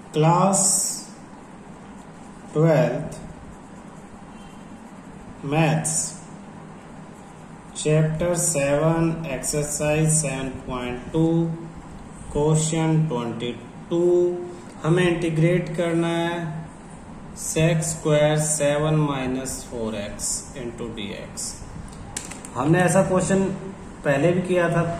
Class 12th maths chapter 7 exercise 7.2 question 22 हमें integrate करना है sec square 7 minus 4x into d x. हमने ऐसा क्वेश्चन पहले भी किया था।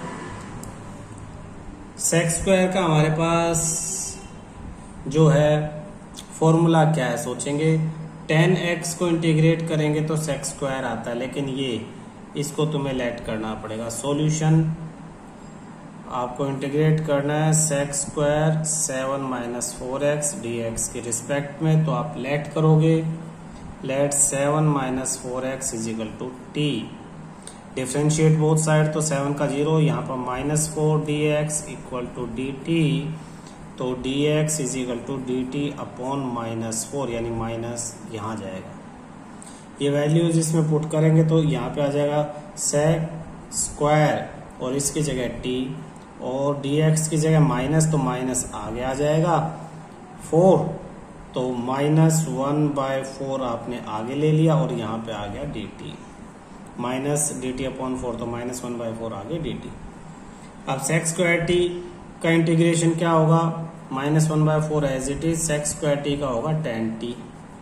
सेक स्क्वायर का हमारे पास जो है फॉर्मूला क्या है सोचेंगे। 10x को इंटीग्रेट करेंगे तो सेक स्क्वायर आता है, लेकिन ये इसको तुम्हें लेट करना पड़ेगा। सॉल्यूशन आपको इंटीग्रेट करना है sec square 7 minus 4x dx के रिस्पेक्ट में, तो आप लेट करोगे। Let 7 minus 4x is equal to t. Differentiate both side, तो 7 का 0, यहाँ पर minus 4 dx equal to d t, तो dx is equal to d t upon minus 4, यानी माइनस यहाँ जाएगा। ये वैल्यूज इसमें पुट करेंगे तो यहाँ पे आ जाएगा सेक स्क्वायर और इसकी जगह t, और dx की जगह माइनस, तो माइनस आगे आ जाएगा 4, तो माइनस 1/4 आपने आगे ले लिया और यहाँ पे आ गया dt, माइनस dt अपॉन 4, तो माइनस 1/4 आगे dt। अब सेक स्क्वायर t का इंटीग्रेशन क्या होगा, minus 1/4 as it is, sec square t का होगा 10t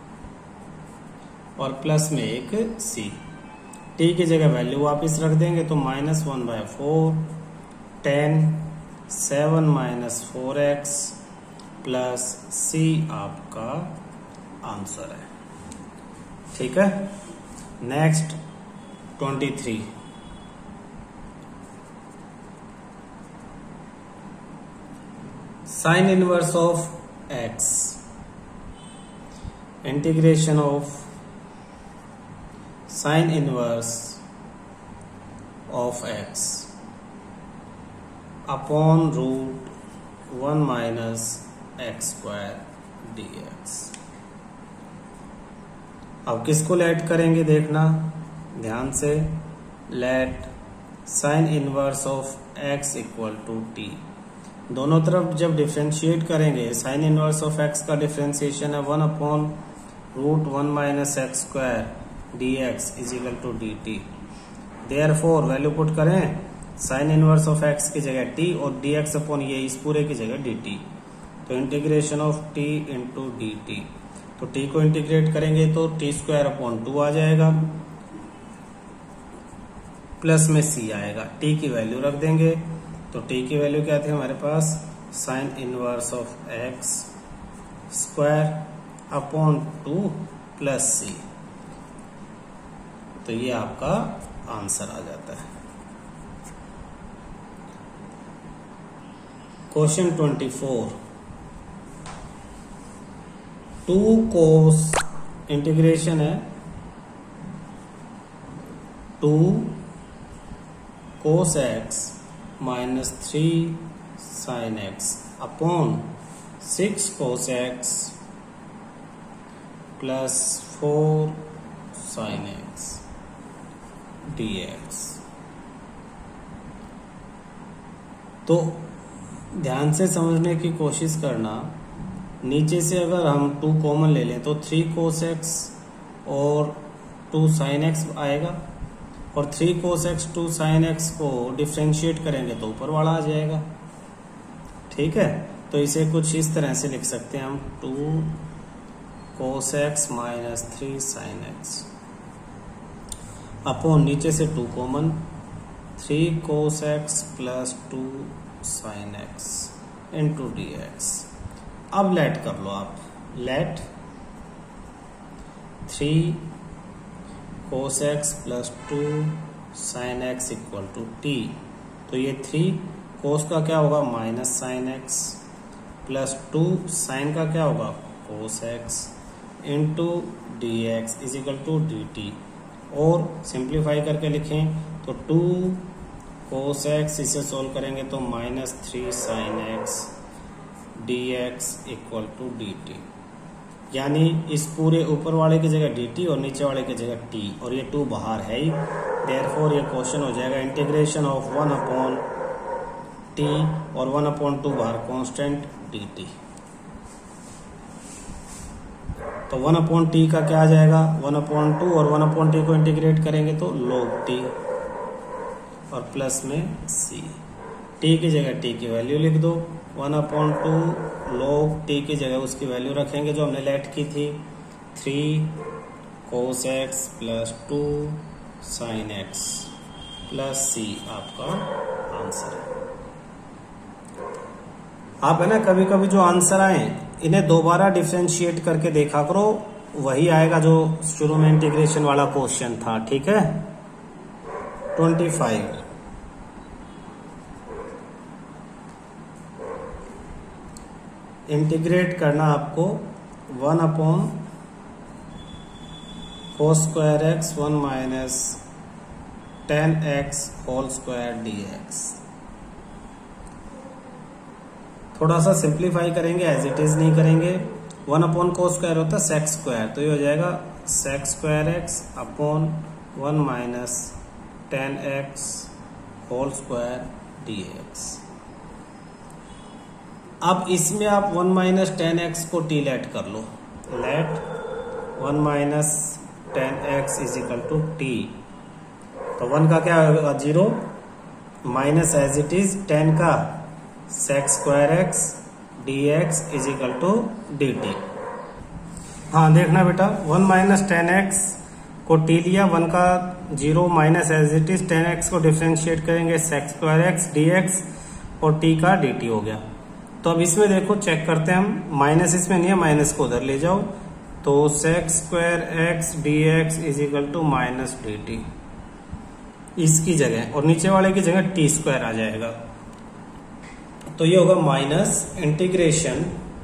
और प्लस में एक c। t की जगह वैल्यू वापस रख देंगे तो minus 1/4 10 7 minus 4x plus c आपका आंसर है। ठीक है। Next 23 sine inverse of x, integration of sine inverse of x upon root 1 minus x square dx। अब किसको लेट करेंगे देखना ध्यान से। Let sine inverse of x equal to t. दोनों तरफ जब डिफ्रेंशिएट करेंगे, साइन इनवर्स ऑफ x का डिफ्रेंशिएशन है 1 upon root 1 minus x square dx is equal to d t. Therefore value put करें, साइन इनवर्स ऑफ x की जगह t और dx अपॉन ये इस पूरे की जगह dt, तो integration of t into d t. तो t को इंटीग्रेट करेंगे तो टी स्क्वायर अपॉन 2 आ जाएगा, प्लस में c आएगा। t की वैल्यू रख देंगे, तो t की वैल्यू क्या थी हमारे पास, sine inverse of x square upon 2 plus c, तो ये आपका आंसर आ जाता है। क्वेश्चन 24 2 कोस, इंटीग्रेशन है 2 cos x minus 3 sine x upon 6 cos x plus 4 sine x dx। तो ध्यान से समझने की कोशिश करना। नीचे से अगर हम 2 कॉमन ले लें तो 3 कोस x और 2 साइन x आएगा, और 3 कोस x 2 साइन x को डिफ्रेंशिएट करेंगे तो ऊपर वाला आ जाएगा। ठीक है, तो इसे कुछ इस तरह से लिख सकते हैं हम 2 cos x minus 3 sine x upon नीचे से 2 common 3 cos x plus 2 sine x into d x. अब लेट कर लो आप, let 3 cos x plus 2 sine x equal to t, तो ये 3 कोस का क्या होगा minus sine x plus 2 sine का क्या होगा cos x into d x is equal to d t. और सिंप्लीफाई करके लिखें तो 2 कोस x, इसे सोल्व करेंगे तो minus 3 sine x d x equal to d t, यानी इस पूरे ऊपर वाले की जगह dt और नीचे वाले की जगह t, और ये 2 बाहर है ही। देयरफॉर ये क्वेश्चन हो जाएगा इंटीग्रेशन ऑफ 1 अपॉन t और 1/2 बाहर कांस्टेंट dt। तो 1/t का क्या आ जाएगा 1/2 और 1/t को इंटीग्रेट करेंगे तो log t और प्लस में c। t की जगह t की वैल्यू लिख दो 1/2 log t की जगह उसकी वैल्यू रखेंगे जो हमने लेट की थी 3 cos x plus 2 sin x plus c आपका आंसर है। आप है ना कभी कभी जो आंसर आए इन्हें दोबारा डिफरेंशिएट करके देखा करो, वही आएगा जो शुरू में इंटीग्रेशन वाला क्वेश्चन था। ठीक है 25 इंटीग्रेट करना आपको 1/cos square x 1 minus 10x whole square dx। थोड़ा सा सिंप्लीफाई करेंगे, एज इट इज नहीं करेंगे। 1/cos स्क्वायर होता है सेक स्क्वायर, तो ये हो जाएगा sec square x upon 1 minus 10x whole square dx। अब इसमें आप 1 माइनस 10x को t लेट कर लो, let 1 minus 10x is equal to t. तो 1 का क्या होगा 0 माइनस एज इट इज 10 का sec square x dx is equal to dt। हाँ देखना बेटा 1 माइनस 10x को t लिया, 1 का 0 minus as it is 10x को डिफरेंशिएट करेंगे सेक स्क्वायर x dx और t का dt हो गया। तो अब इसमें देखो चेक करते हैं हम, माइनस इसमें नहीं है, माइनस को उधर ले जाओ तो sec square x dx is equal to minus dt इसकी जगह, और नीचे वाले की जगह टी स्क्वायर आ जाएगा। तो ये होगा minus integration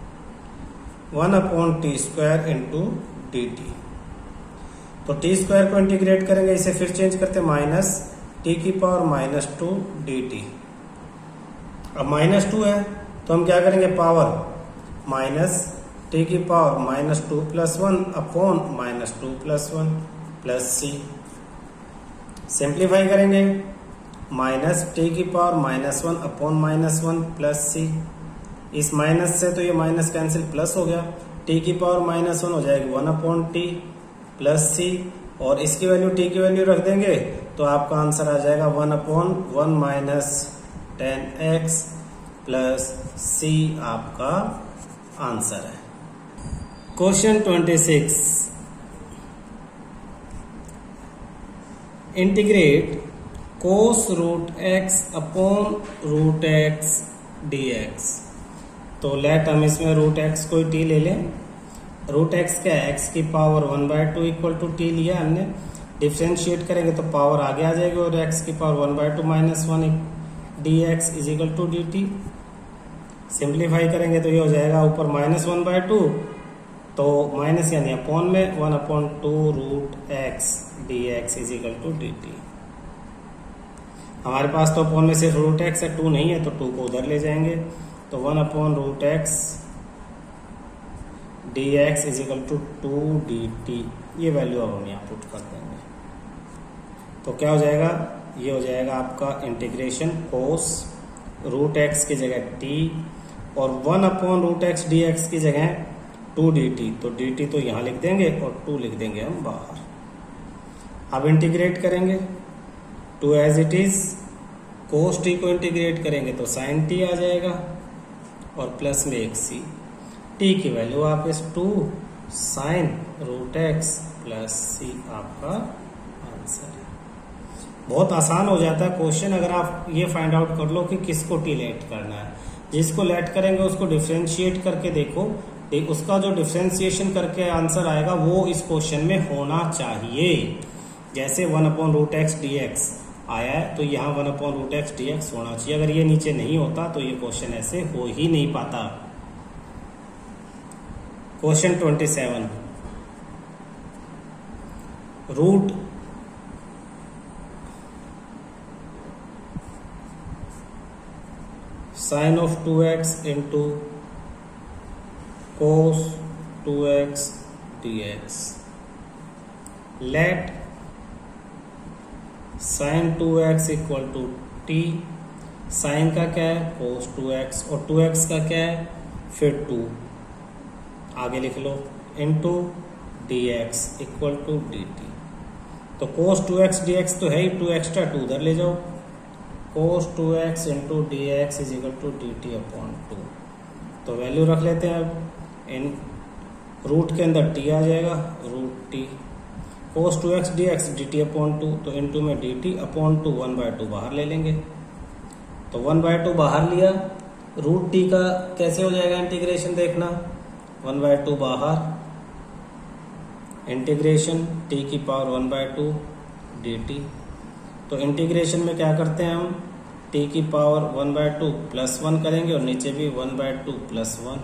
1/t square into dt। तो टी स्क्वायर को इंटीग्रेट करेंगे, इसे फिर चेंज करते माइनस टी की पावर माइनस 2 dt। अब माइनस 2 है तो हम क्या करेंगे पावर माइनस टी की power minus 2 plus 1 upon minus 2 plus 1 plus c. Simplify करेंगे माइनस टी की power minus 1 upon minus 1 plus c. इस माइनस से तो ये माइनस कैंसिल, प्लस हो गया, टी की पावर माइनस 1 हो जाएगी 1/t प्लस सी, और इसकी वैल्यू टी की वैल्यू रख देंगे तो आपका आंसर आ जाएगा 1/1 माइनस 10x प्लस सी आपका आंसर है। Question 26 integrate cos root x upon root x dx। तो लेट हम इसमें रूट x कोई t ले लें। रूट x क्या है, x की पावर 1/2 इक्वल टू t लिया हमने, डिफ्रेंशिएट करेंगे तो पावर आगे आ जाएगी और x की power 1/2 minus 1 dx is equal to dt। सिंप्लीफाई करेंगे तो ये हो जाएगा ऊपर माइनस 1/2 तो माइनस यानी अपॉन में 1/2 root x dx is equal to dt। हमारे पास तो अपॉन में सिर्फ रूट x है, 2 नहीं है तो 2 को उधर ले जाएंगे तो 1/√x dx is equal to 2 dt। ये वैल्यू अब हम यहाँ पुट कर देंगे तो क्या हो जाएगा, ये हो जाएगा आपका इंटीग्रेशन कोस रूट x की जगह t और 1/√x dx की जगह 2 dt। तो dt तो यहाँ लिख देंगे और 2 लिख देंगे हम बाहर। अब इंटीग्रेट करेंगे 2 as it is, cos t को इंटीग्रेट करेंगे तो साइन t आ जाएगा और प्लस में एक c। t की वैल्यू आप इस 2 sine root x plus c आपका आंसर है। बहुत आसान हो जाता है क्वेश्चन अगर आप ये फाइंड आउट कर लो कि किसको t लेट करना है। जिसको लेट करेंगे उसको डिफरेंशिएट करके देखो, उसका जो डिफरेंशिएशन करके आंसर आएगा वो इस क्वेश्चन में होना चाहिए। जैसे 1/√x dx आया है तो यहाँ 1/√x dx होना चाहिए। अगर ये नीचे नहीं होता तो ये क्वेश्चन ऐसे हो ही नहीं पाता। Question 27 root sine of 2x into cos 2x dx। Let sine 2x equal to t। Sine का क्या है कोस 2x और 2x का क्या है फिर 2 आगे लिख लो into d x equal to d t. तो कोस 2x dx तो है ही, 2 एक्स्ट्रा 2 उधर ले जाओ, cos 2x into d x is equal to d t upon 2। तो वैल्यू रख लेते हैं अब, इन रूट के अंदर t आ जाएगा, root t cos 2x dx d t upon 2, तो इंटू में डी टी अपॉन 2 1/2 बाहर ले लेंगे। तो 1/2 बाहर लिया, रूट टी का कैसे हो जाएगा इंटीग्रेशन देखना, 1/2 बाहर, इंटीग्रेशन टी की पावर 1/2 डी टी। तो इंटीग्रेशन में क्या करते हैं हम, टी की पावर 1/2 प्लस 1 करेंगे और नीचे भी 1/2 प्लस 1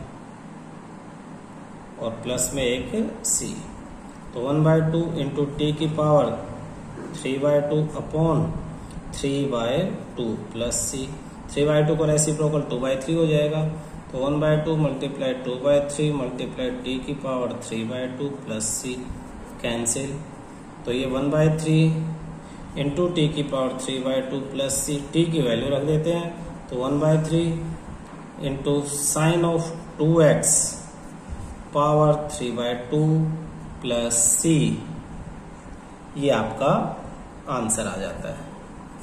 और प्लस में एक सी। तो 1/2 इंटू टी की पावर 3/2 अपॉन 3/2 प्लस सी। 3/2 को रेसिप्रोकल 2/3 हो जाएगा। तो 1/2 मल्टीप्लाई 2/3 मल्टीप्लाई टी की पावर 3/2 प्लस सी, कैंसिल। तो ये 1/3 इंटू टी की पावर 3/2 प्लस सी, टी की वैल्यू रख देते हैं। तो 1/3 into sine of 2x power 3/2 plus C, ये आपका आंसर आ जाता है।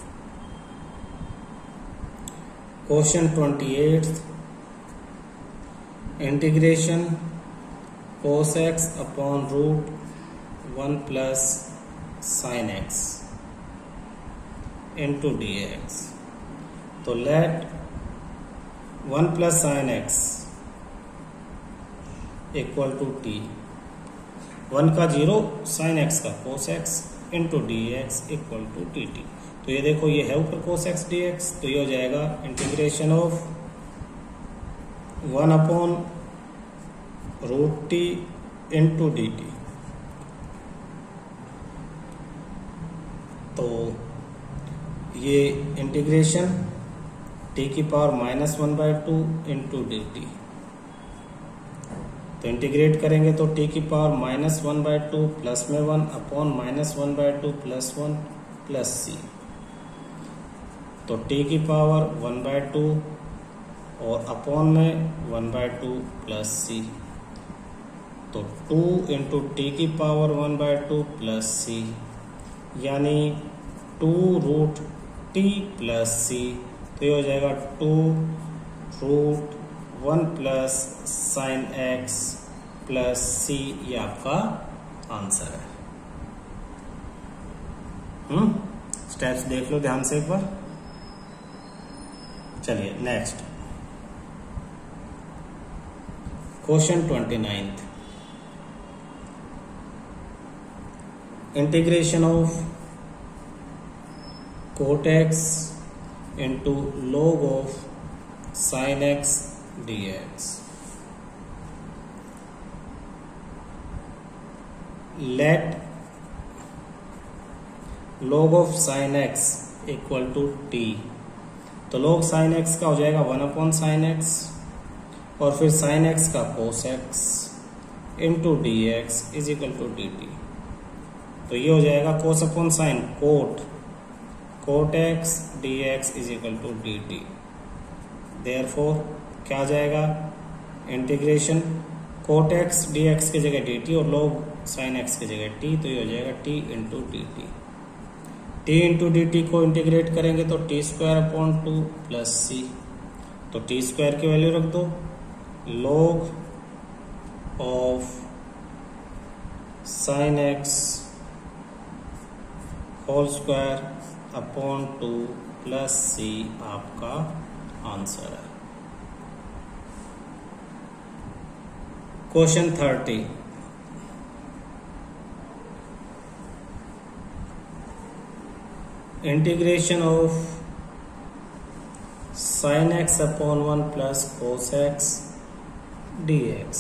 Question 28, integration cos x upon root 1 plus sine x into d x. तो let 1 plus sine x equal to t, 1 का 0 साइन एक्स का cos x into d x equal to d t. तो ये देखो, ये है ऊपर cos x dx, तो ये हो जाएगा integration of 1 upon root t into d t. तो ये इंटीग्रेशन टी की पावर -1/2 इंटू डी टी। तो इंटीग्रेट करेंगे तो टी की पावर -1/2 प्लस में 1 अपॉन -1/2 प्लस 1 प्लस सी। तो टी की पावर 1/2 और अपॉन में 1/2 प्लस सी। तो 2 इंटू टी की पावर 1/2 प्लस सी, यानी 2 रूट टी प्लस सी। तो ये हो जाएगा 2 root 1 plus sine x plus C, ये आपका आंसर है। स्टेप्स देख लो ध्यान से एक बार। चलिए next, question 29, integration of cot x into log of sin x dx। Let log of sin x equal to t। तो log sin x का हो जाएगा 1 अपॉन साइन एक्स और फिर sin x का cos x into d x is equal to d t. तो ये हो जाएगा cos upon sine cot x dx is equal to d t. Therefore क्या आ जाएगा, इंटीग्रेशन कोट x dx की जगह dt और log sin x की जगह t। तो ये हो जाएगा t into d t. T into d t को इंटीग्रेट करेंगे तो t square upon 2 plus c. तो टी स्क्वायर की वैल्यू रख दो, log of sine x whole square upon 2 plus c आपका आंसर है। Question 30, integration of sine x upon 1 plus cos x dx।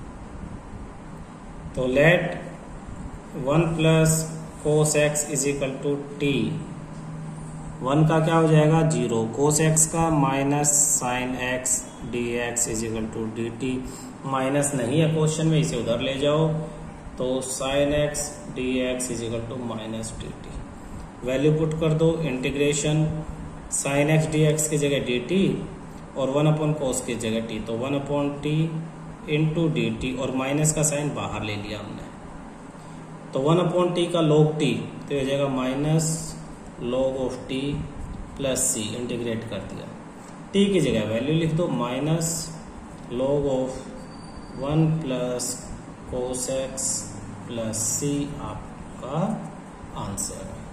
तो let 1 plus cos x is equal to t. 1 का क्या हो जाएगा 0, कोस एक्स का minus sine x d x is equal to d t. Minus नहीं है question में, इसे उधर ले जाओ। तो sine x d x is equal to minus d t. Value put कर दो, integration sine x d x की जगह डी टी और 1 अपॉन कोस की जगह टी। तो 1 upon t into d t, और माइनस का साइन बाहर ले लिया हमने, तो 1/t का log t तो हो जाएगा minus log of t plus c, integrate कर दिया। t की जगह वैल्यू लिख दो minus log of 1 plus cos x plus c आपका आंसर है।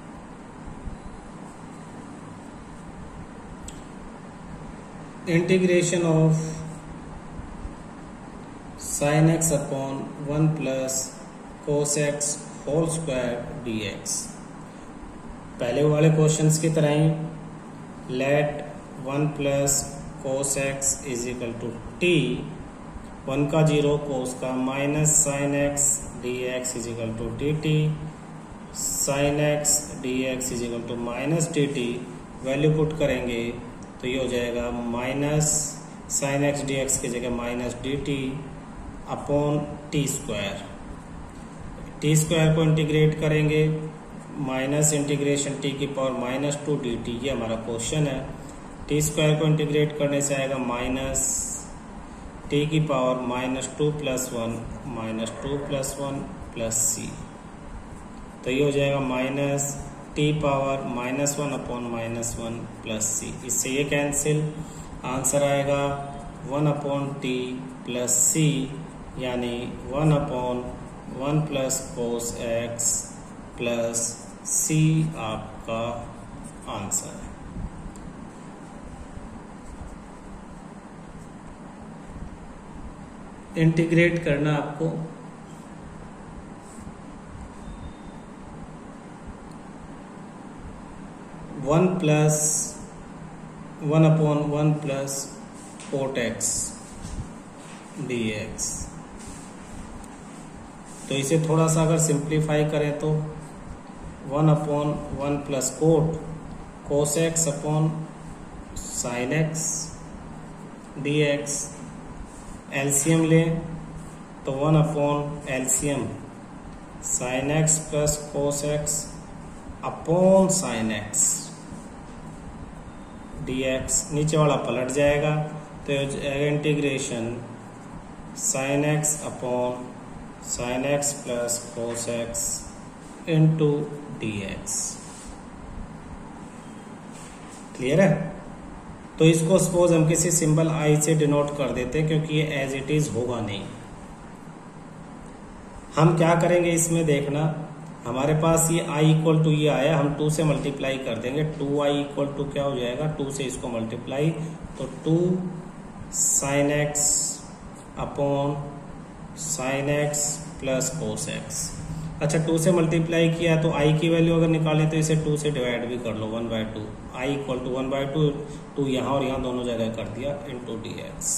Integration of sine x upon 1 plus cos x whole square d x. पहले वाले क्वेश्चंस की तरह ही let 1 plus cos x is equal to t, 1 का 0 कोस का minus sine x d x is equal to d t, sine x d x is equal to minus d t. Value put करेंगे तो ये हो जाएगा minus sine x d x की जगह minus d t upon t square. T square को integrate करेंगे, minus integration t की पावर माइनस 2 डी टी, ये हमारा क्वेश्चन है। टी स्क्वायर को इंटीग्रेट करने से आएगा माइनस टी की power minus 2 plus 1 minus 2 plus 1 plus c, तो ये हो जाएगा minus t power minus 1 upon minus 1 plus c. इससे ये कैंसिल, आंसर आएगा 1 अपॉन टी प्लस सी, यानी 1 upon 1 plus cos x plus c आपका आंसर है। इंटीग्रेट करना आपको, one plus 1 upon 1 plus cot x d x, तो इसे थोड़ा सा अगर सिंप्लीफाई करें तो 1 upon 1 plus cos x upon sine x d x. LCM लें तो 1 upon LCM sine x plus cos x upon sine x d x, नीचे वाला पलट जाएगा तो हो जाएगा integration sine x upon sine x plus cos x into d x. Clear है? तो इसको सपोज हम किसी सिंबल आई से डिनोट कर देते हैं, क्योंकि ये एज इट इज होगा नहीं। हम क्या करेंगे इसमें देखना, हमारे पास ये i इक्वल टू ये आया, हम 2 से मल्टीप्लाई कर देंगे, 2i इक्वल टू क्या हो जाएगा, 2 से इसको मल्टीप्लाई, तो 2 sine x upon sine x plus cos x. अच्छा, 2 से मल्टीप्लाई किया तो i की वैल्यू अगर निकालें तो इसे 2 से डिवाइड भी कर लो, 1/2, i इक्वल टू 1/2, 2 यहाँ और यहाँ दोनों जगह कर दिया इंटू डी एक्स।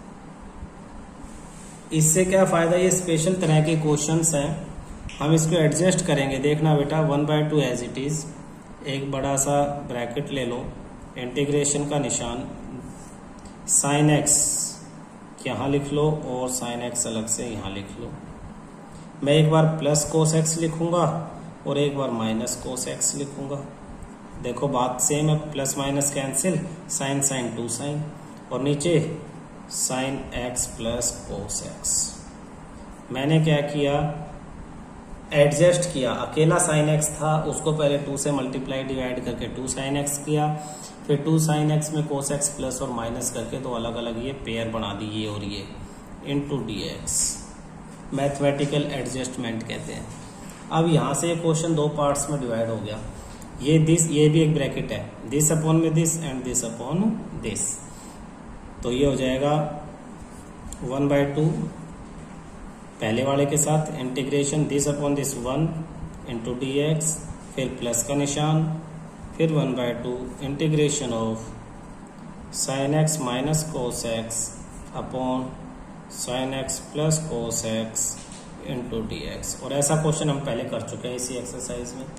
इससे क्या फायदा, ये स्पेशल तरह के क्वेश्चंस हैं, हम इसको एडजस्ट करेंगे। देखना बेटा 1/2 एज इट इज, एक बड़ा सा ब्रैकेट ले लो, इंटीग्रेशन का निशान, साइन एक्स यहाँ लिख लो और साइन एक्स अलग से यहाँ लिख लो। मैं एक बार प्लस कोस एक्स लिखूंगा और एक बार माइनस कोस एक्स लिखूंगा। देखो बात सेम है, plus minus cancel, sine sine 2 sine, और नीचे sine x plus cos x. मैंने क्या किया, एडजस्ट किया, अकेला साइन एक्स था उसको पहले 2 से मल्टीप्लाई डिवाइड करके 2 साइन एक्स किया, फिर 2 साइन एक्स में कोस एक्स प्लस और माइनस करके तो अलग अलग ये पेयर बना दी, ये और ये, into d x. Mathematical adjustment कहते हैं। अब यहाँ से ये क्वेश्चन 2 पार्ट्स में डिवाइड हो गया, ये भी एक ब्रैकेट है, दिस अपॉन में this and this upon this, तो ये हो जाएगा 1/2 पहले वाले के साथ, integration this upon this 1 into d x, फिर प्लस का निशान, फिर 1/2 integration of sine x minus cos x upon sine x plus cos x into d x. और ऐसा क्वेश्चन हम पहले कर चुके हैं इसी एक्सरसाइज में।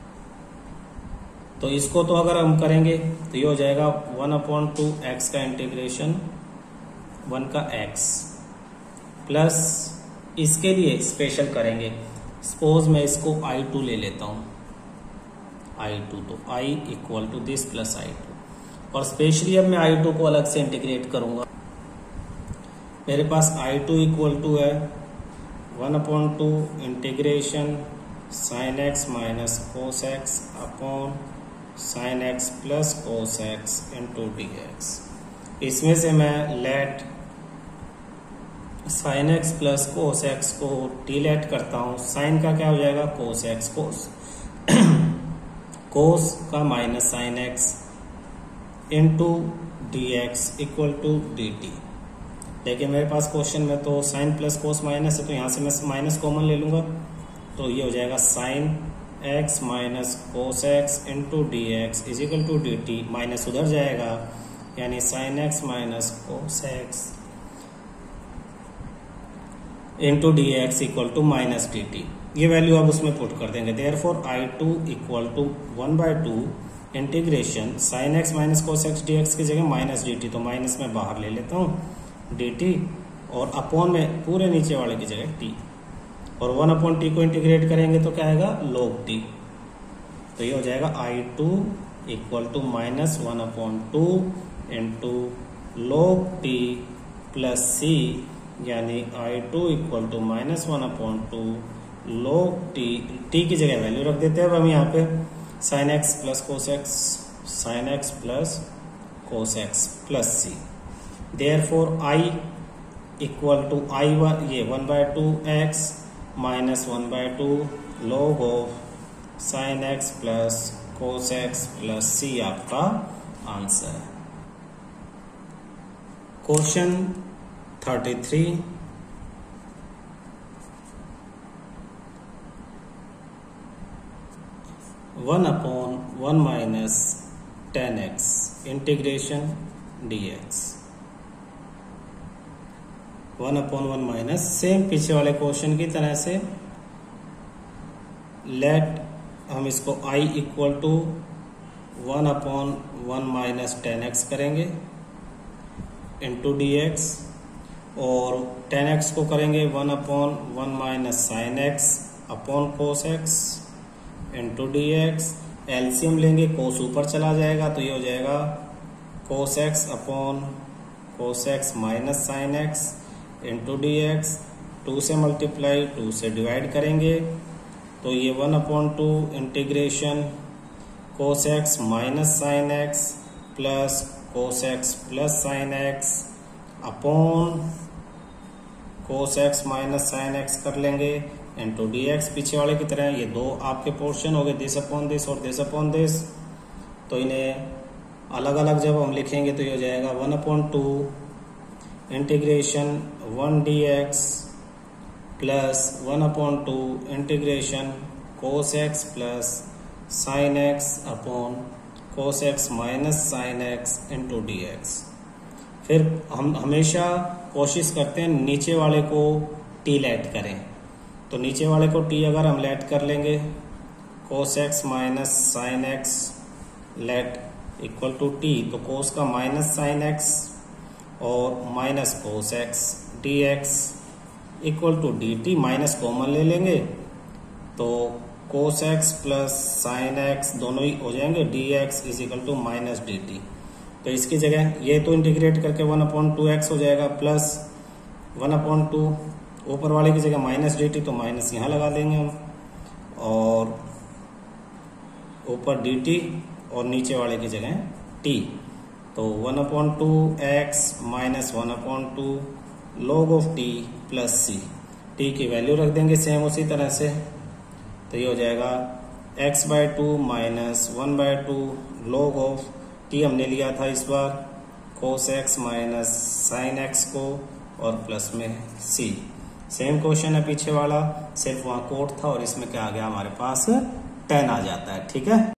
तो इसको तो अगर हम करेंगे तो ये हो जाएगा 1/2 एक्स का इंटीग्रेशन 1 का एक्स, प्लस इसके लिए स्पेशल करेंगे, सपोज मैं इसको I2 ले लेता हूं, I2, तो I equal to this plus I2, और स्पेशली अब मैं I2 को अलग से इंटीग्रेट करूंगा। मेरे पास I2 इक्वल टू है 1/2 integration sine x minus cos x upon sine x plus cos x into d x. इसमें से मैं let sine x plus cos x को टी लेट करता हूं। साइन का क्या हो जाएगा, कोस एक्स कोस कोस का minus sine x into d x equal to d t. लेकिन मेरे पास क्वेश्चन में तो साइन प्लस कोस माइनस है, तो यहां से मैं माइनस कॉमन ले लूंगा, तो ये हो जाएगा sine x minus cos x into d x is equal to d t. Minus उधर जाएगा, यानी sine x minus cos x into d x equal to minus d t. ये वैल्यू आप उसमें पुट कर देंगे। Therefore I2 equal to 1/2 integration sine x minus cos x d x की जगह माइनस डी टी, तो माइनस में बाहर ले लेता हूँ डी टी, और अपॉन में पूरे नीचे वाले की जगह टी, और 1/t को इंटीग्रेट करेंगे तो क्या आएगा, log t। तो ये हो जाएगा I2 equal to minus 1/2 into log t plus c, यानी I2 equal to minus 1/2 log t की जगह वैल्यू रख देते हैं अब हम यहाँ पे sine x plus cos x, sine x plus cos x plus c. Therefore I equal to ये 1/2 x minus 1/2 log of sine x plus cos x plus c आपका आंसर है। Question 33 1/1 minus 10x integration dx। 1/1 minus, same पीछे वाले question की तरह से late हम इसको I equal to 1/1 minus 10x करेंगे इंटू dx, और 10x को करेंगे 1/1 minus sine x upon cos x into d x. LCM लेंगे, कोस ऊपर चला जाएगा, तो ये हो जाएगा cos x upon cos x minus sine x into d x. 2 से मल्टीप्लाई 2 से डिवाइड करेंगे, तो ये 1/2 integration cos x minus sine x plus cos x plus sine x upon cos x minus sine x कर लेंगे into d x. पीछे वाले की तरह ये दो आपके पोर्शन हो गए, दिस अपॉन दिस और दिस अपॉन दिस, तो इन्हें अलग अलग जब हम लिखेंगे तो ये हो जाएगा 1/2 integration 1 d x plus 1/2 integration cos x plus sine x upon cos x minus sine x into d x. फिर हम हमेशा कोशिश करते हैं नीचे वाले को टी लेट करें, तो नीचे वाले को टी अगर हम लेट कर लेंगे, cos x minus sine x let equal to t, तो कोस का माइनस साइन एक्स और minus cos x d x equal to d t. Minus common ले लेंगे, तो cos x plus sine x दोनों ही हो जाएंगे, d x is equal to minus d t. तो इसकी जगह ये तो इंटीग्रेट करके 1/2x हो जाएगा प्लस 1/2, ऊपर वाले की जगह माइनस डी टी, तो माइनस यहाँ लगा देंगे हम, और ऊपर डी टी और नीचे वाले की जगह टी, तो 1/2x minus 1/2 log of t plus C. T की वैल्यू रख देंगे सेम उसी तरह से, तो ये हो जाएगा x/2 minus 1/2 log of T हमने लिया था इस बार cos x minus sine x को, और प्लस में सी। सेम क्वेश्चन है पीछे वाला, सिर्फ वहां कोट था और इसमें क्या आ गया हमारे पास 10 आ जाता है। ठीक है।